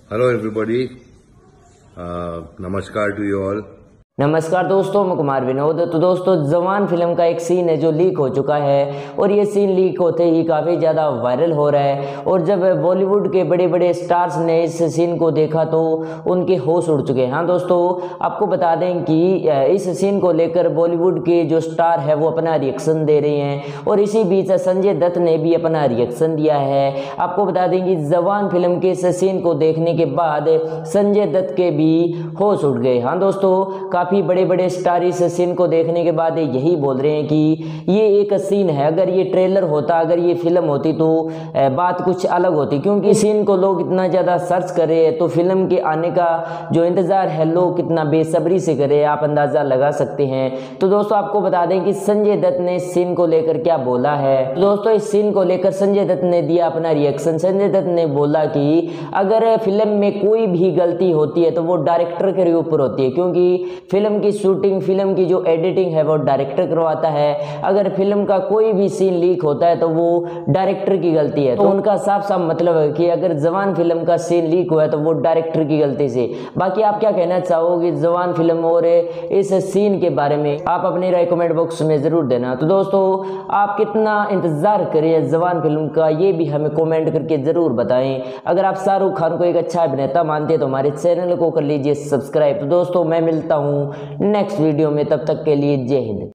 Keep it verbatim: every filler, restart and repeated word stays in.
Hello everybody. Uh, namaskar to you all. नमस्कार दोस्तों, मैं कुमार विनोद। तो दोस्तों, जवान फिल्म का एक सीन है जो लीक हो चुका है और ये सीन लीक होते ही काफ़ी ज़्यादा वायरल हो रहा है। और जब बॉलीवुड के बड़े बड़े स्टार्स ने इस सीन को देखा तो उनके होश उड़ चुके हैं। हाँ दोस्तों, आपको बता दें कि इस सीन को लेकर बॉलीवुड के जो स्टार है वो अपना रिएक्शन दे रहे हैं और इसी बीच संजय दत्त ने भी अपना रिएक्शन दिया है। आपको बता दें कि जवान फिल्म के इस सीन को देखने के बाद संजय दत्त के भी होश उड़ गए। हाँ दोस्तों, काफ़ी बड़े बड़े स्टार इस सीन को देखने के बाद यही बोल रहे हैं कि ये एक सीन है, अगर ये ट्रेलर होता, अगर ये फिल्म होती तो बात कुछ अलग होती, क्योंकि सीन को लोग इतना ज़्यादा सर्च कर रहे हैं तो फिल्म के आने का जो इंतज़ार है लोग कितना बेसब्री से कर रहे हैं, आप अंदाज़ा लगा सकते हैं। तो दोस्तों, आपको बता दें कि संजय दत्त ने इस सीन को लेकर क्या बोला है। तो दोस्तों, इस सीन को लेकर संजय दत्त ने दिया अपना रिएक्शन। संजय दत्त ने बोला कि अगर फिल्म में कोई भी गलती होती है तो वो डायरेक्टर के ऊपर होती है, क्योंकि फिल्म की शूटिंग, फिल्म की जो एडिटिंग है वो डायरेक्टर करवाता है। अगर फिल्म का कोई भी सीन लीक होता है तो वो डायरेक्टर की गलती है। तो उनका साफ साफ मतलब है कि अगर जवान फिल्म का सीन लीक हुआ है तो वो डायरेक्टर की गलती से। बाकी आप क्या कहना चाहोगे जवान फिल्म और इस सीन के बारे में, आप अपनी राय कमेंट बॉक्स में जरूर देना। तो दोस्तों, आप कितना इंतजार करें जवान फिल्म का, ये भी हमें कमेंट करके जरूर बताएं। अगर आप शाहरुख खान को एक अच्छा अभिनेता मानते हैं तो हमारे चैनल को कर लीजिए सब्सक्राइब। तो दोस्तों, मैं मिलता हूँ नेक्स्ट वीडियो में, तब तक के लिए जय हिंद।